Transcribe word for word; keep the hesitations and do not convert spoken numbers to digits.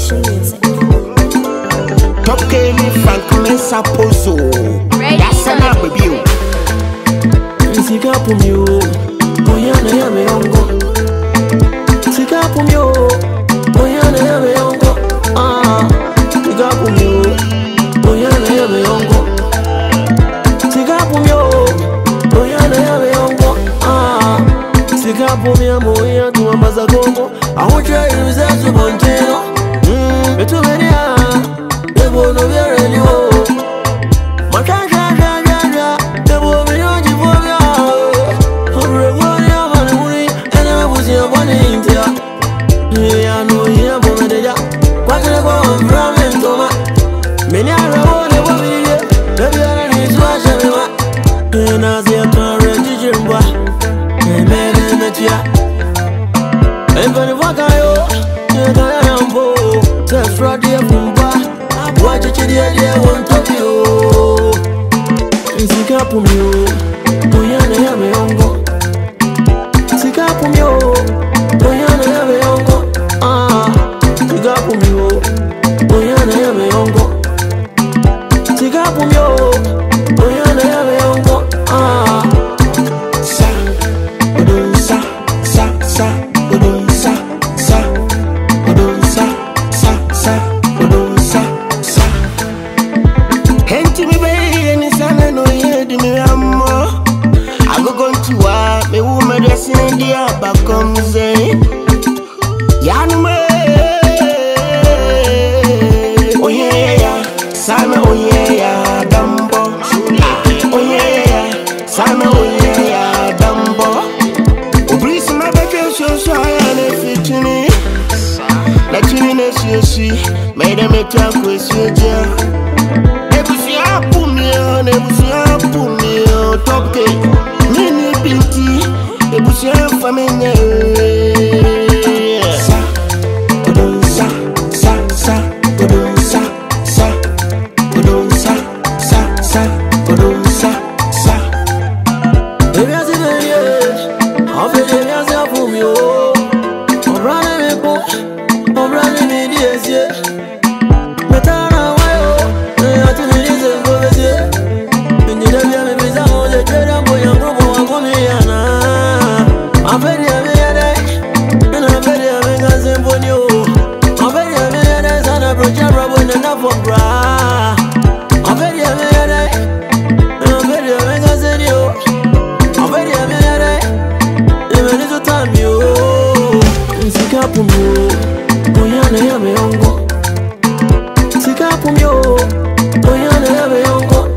Ocean Music. Top K me Frank Mesa Pozo. That's an abbreviation. Sika pumio, oyana ya me ongo. Sika pumio, oyana ya me ongo. Ah, sika pumio, oyana ya me ongo. Sika pumio, oyana ya me ongo. Ah, sika pumio, moya tu ambaza gongo. Ahunja iruza subonjeno. Hmm, betu benia, debo no biare niwo. Makanja. Many are all the women, baby, I need to wash everyone. And as they are trying to reach your boy, they made it met ya. And for the walk I owe, you're gonna rambo. Self fraud, dear Pumba. Watch it, dear, dear, won't talk to you. Sika Pumio, Boyana Yame Ongo. Sika Pumio, Boyana Yame Ongo. Ah, Sika Pumio, Boyana Yame Ongo. Sika pumio, oyana ya me ongo. Ah, sa, odun sa, sa sa, odun sa, sa, odun sa, sa sa, odun sa, sa. Henti mi be ni sana no yedi mi amo. Ago gontuwa me wu me dressing dia bakom ze. Yanu me, oye ya, sana oye. Made them a talk with you, dear. Nebusia Pumio, Nebusia Pumio, Top K, Mini Pinty, Nebusia Famine. Sa, Odun sa, sa, sa, Odun sa, sa, Odun sa, sa, sa, Odun sa, sa. Baby, I see the year, I'll be there, I'll Pumio. I'm running me, I'm running me, yes, yeah. Sika pumio, oyana ya me ongo. Sika pumio, oyana ya me ongo.